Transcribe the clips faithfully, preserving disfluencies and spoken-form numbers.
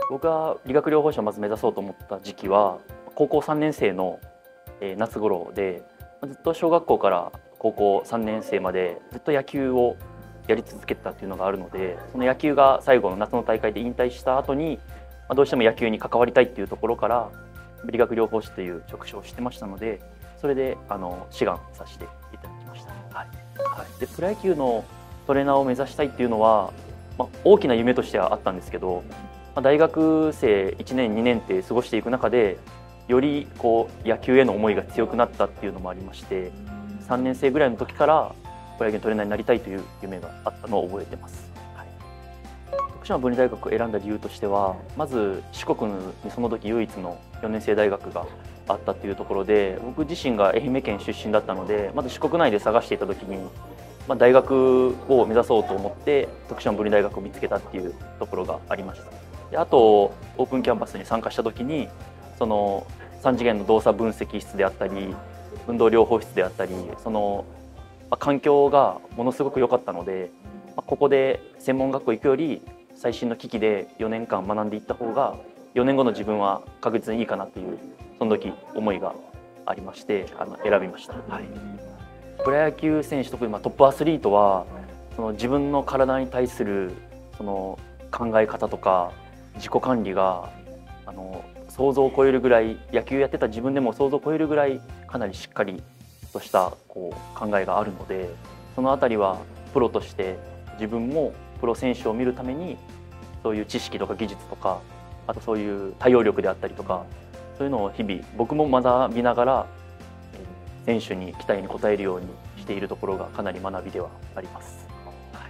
僕が理学療法士をまず目指そうと思った時期は高校さんねん生の夏頃で、ずっと小学校から高校さんねん生までずっと野球をやり続けてたっていうのがあるので、その野球が最後の夏の大会で引退した後にどうしても野球に関わりたいっていうところから理学療法士という職種をしてましたので、それであの志願させていただきました。はいはい、でプロ野球のトレーナーを目指したいっていうのは、まあ、大きな夢としてはあったんですけど、まあ、大学生いちねんにねんって過ごしていく中でよりこう野球への思いが強くなったっていうのもありまして、さんねん生ぐらいの時からプロ野球のトレーナーになりたいという夢があったのを覚えてます。はい、徳島文理大学を選んだ理由としては、まず四国にその時唯一のよねん生大学があったっていうところで、僕自身が愛媛県出身だったので、まず四国内で探していた時に、まあ、大学を目指そうと思って徳島文理大学を見つけたっていうところがありました。であとオープンキャンパスに参加した時に、そのさん次元の動作分析室であったり運動療法室であったり、その、まあ、環境がものすごく良かったので、まあ、ここで専門学校行くより最新の機器でよねんかん学んでいった方がよねんごの自分は確実にいいかなっていう、その時思いがありまして、あの選びました。はい、プロ野球選手、特にまあトップアスリートはその自分の体に対するその考え方とか自己管理があの想像を超えるぐらい、野球やってた自分でも想像を超えるぐらいかなりしっかりとしたこう考えがあるので、そのあたりはプロとして自分もプロ選手を見るためにそういう知識とか技術とか、あとそういう対応力であったりとか、そういうのを日々僕も学びながら選手に期待に応えるようにしているところがかなり学びではあります。はい、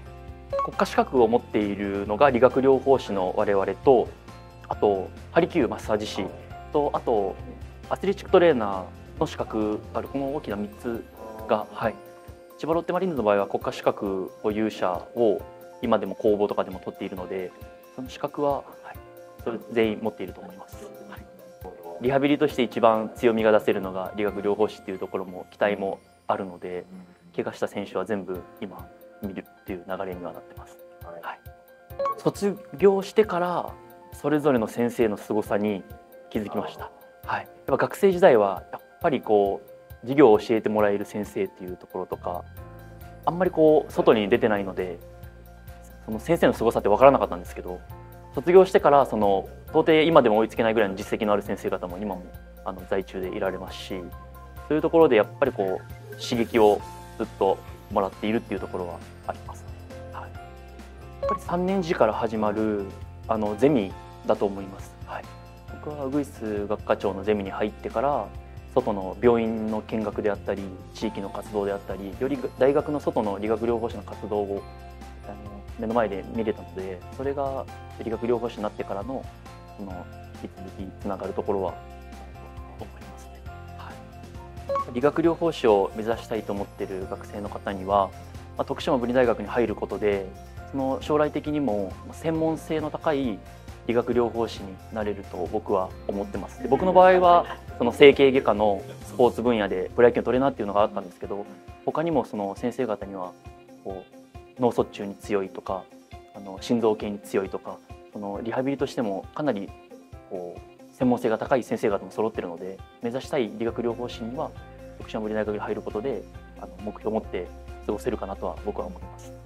国家資格を持っているのが理学療法士の我々と、あとハリキューマッサージ師と、あとアスレチックトレーナーの資格がある、この大きなみっつが、はい、千葉ロッテマリーンズの場合は国家資格保有者を今でも公募とかでも取っているので、その資格は、はい、それ全員持っていると思います。はい、リハビリとして一番強みが出せるのが理学療法士っていうところも期待もあるので、怪我した選手は全部今見るっていう流れにはなってます。はい、卒業してからそれぞれの先生の凄さに気づきました。はい、やっぱ学生時代はやっぱりこう授業を教えてもらえる先生っていうところとか、あんまりこう外に出てないのでその先生の凄さって分からなかったんですけど、卒業してからその到底今でも追いつけないぐらいの実績のある先生方も今もあの在中でいられますし、そういうところでやっぱりこう刺激をずっともらっているっていうところはあります。はい、やっぱりさんねん時から始まるあのゼミだと思います。はい、僕はウグイス学科長のゼミに入ってから外の病院の見学であったり地域の活動であったり、より大学の外の理学療法士の活動をあの目の前で見れたので、それが理学療法士になってからのその引き続きつながるところは思いますね。はい、理学療法士を目指したいと思っている学生の方には、まあ、徳島文理大学に入ることでその将来的にも専門性の高い理学療法士になれると僕は思ってます。で僕の場合はその整形外科のスポーツ分野でプロ野球のトレーナーっていうのがあったんですけど、他にもその先生方にはこう脳卒中に強いとかあの心臓系に強いとか、そのリハビリとしてもかなりこう専門性が高い先生方も揃っているので、目指したい理学療法士には徳島文理大学に入ることであの目標を持って過ごせるかなとは僕は思います。